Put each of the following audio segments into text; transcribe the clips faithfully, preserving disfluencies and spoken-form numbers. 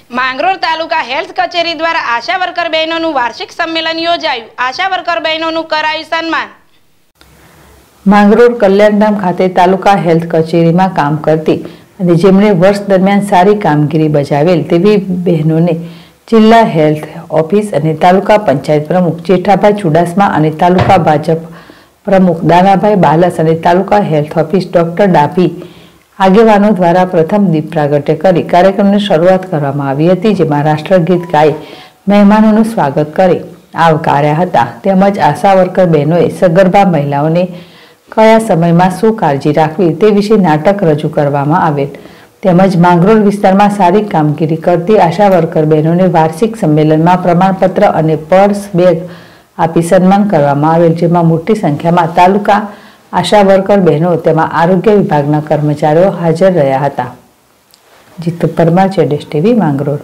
માંગરોળ તાલુકા health કચેરી દ્વારા આશા worker બહેનોનું વાર્ષિક સંમેલન યોજાયું। આશા વર્કર બહેનોનું કરાયું સન્માન। માંગરોળ કલ્યાણધામ ખાતે તાલુકા હેલ્થ કચેરીમાં કામ કરતી અને જેમણે વર્ષ દરમિયાન સારી કામગીરી બજાવેલ તેવી બહેનોને જિલ્લા હેલ્થ ઓફિસ અને તાલુકા પંચાયત પ્રમુખ જેઠાભાઈ ચુડાસમા અને તાલુકા ભાજપ પ્રમુખ દાનાભાઈ બાલસ અને taluka health office doctor Dabhi આગેવાનો દ્વારા પ્રથમ દીપ પ્રાગટ્ય કરી કાર્યક્રમની શરૂઆત કરવામાં આવી હતી, જેમાં રાષ્ટ્રગીત ગાઈ મહેમાનોનું સ્વાગત કરી આવકાર્યા હતા। તેમજ આશા વર્કર બહેનોએ સગર્ભા મહિલાઓને કયા સમયમાં શું કાળજી રાખવી તે વિશે નાટક રજૂ કરવામાં આવેલ। તેમજ માંગરોળ વિસ્તારમાં સારી કામગીરી કરતી આશા વર્કર બહેનોને વાર્ષિક સંમેલનમાં પ્રમાણપત્ર અને પર્સ બેગ આપી સન્માન કરવામાં આવેલ, જેમાં મોટી સંખ્યામાં તાલુકા આશા વર્કર બહેનો તેમાં આરોગ્ય વિભાગના કર્મચારીઓ હાજર રહ્યા હતા। જીતુ પરમાર, જેડેશ TV, Mangrol.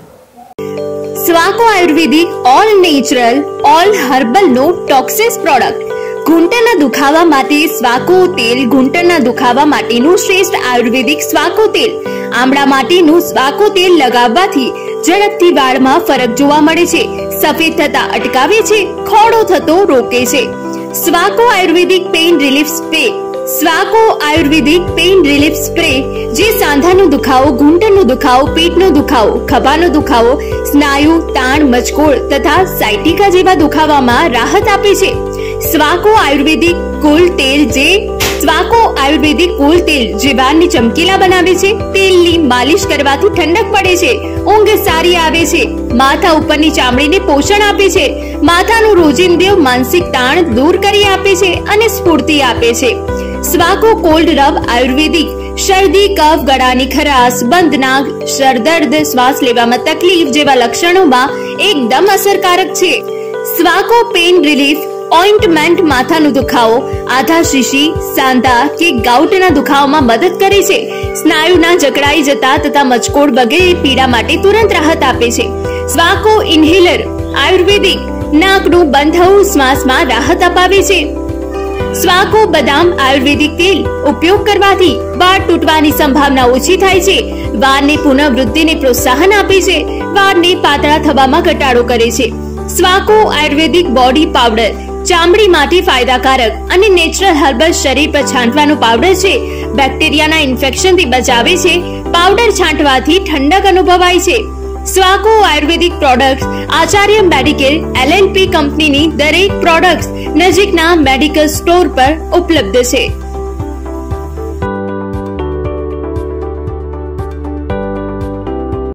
Swako Ayurvedic all natural all herbal no toxics product. ઘૂંટણના દુખાવા માટે સ્વાકો તેલ। ઘૂંટણના દુખાવા માટેનું શ્રેષ્ઠ આયુર્વેદિક સ્વાકો તેલ। આમળા માટેનું સ્વાકો તેલ લગાવવાથી ઝડપથી વાળમાં ફરક જોવા મળે છે, સફેદ થતા અટકાવે છે, ખોડો થતો રોકે છે। Swako Ayurvedic pain relief spray. Swako Ayurvedic pain relief spray જે સાંધાનો દુખાવો, ઘૂંટણનો દુખાવો, પેટનો દુખાવો, ખભાનો દુખાવો, સ્નાયુ તાણ, મચકોડ તથા સાયટિકા જેવા દુખાવામાં રાહત આપે છે। સ્વાકો આયુર્વેદિક કુલ તેલ જે સ્વાકો આયુર્વેદિક કુલ તેલ જે વાળને ચમકીલા બનાવે છે। તેલની માલિશ કરવાથી ઠંડક પડે છે, ઊંઘ સારી આવે છે, માથા ઉપરની ચામડીને પોષણ આપે છે, માથાનું રોજિંદુ માનસિક તાણ દૂર કરી આપે છે અને સ્ફૂર્તિ આપે છે। સ્વાકો કોલ્ડ રબ આયુર્વેદિક શરદી, કફ, ગળાની ખરાશ, બંધ નાક, સરદર્દ, શ્વાસ લેવામાં તકલીફ જેવા લક્ષણોમાં એકદમ અસરકારક છે। સ્વાકો પેઇન રિલીફ ઓઇન્ટમેન્ટ માથાનો દુખાવો, આધા શીશી, સાંધા કે ગાઉટના દુખાવામાં મદદ કરે છે, સ્નાયુના જકડાઈ જતા તથા મચકોડ વગેરે પીડા માટે તુરંત રાહત આપે છે। સ્વાકો ઇન્હેલર આયુર્વેદિક નાકનું બંધ થવું શ્વાસમાં રાહત અપાવે છે। સ્વાકો બદામ આયુર્વેદિક તેલ ઉપયોગ કરવાથી વાળ તૂટવાની સંભાવના ઓછી થાય છે, વાળની પુનઃવૃદ્ધિને પ્રોત્સાહન આપે છે, વાળને પાતળા થવામાં ઘટાડો કરે છે। સ્વાકો આયુર્વેદિક બોડી પાવડર ચામડી માટે ફાયદાકારક અને નેચરલ હર્બલ શરીર પર છાંટવાનો પાવડર છે, બેક્ટેરિયાના ઇન્ફેક્શનથી બચાવે છે, પાવડર છાંટવાથી ઠંડક અનુભવાય છે। Swako Ayurvedic products Acharya Medicare L L P કંપનીની દરેક પ્રોડક્ટ્સ નજીકના મેડિકલ સ્ટોર પર ઉપલબ્ધ છે।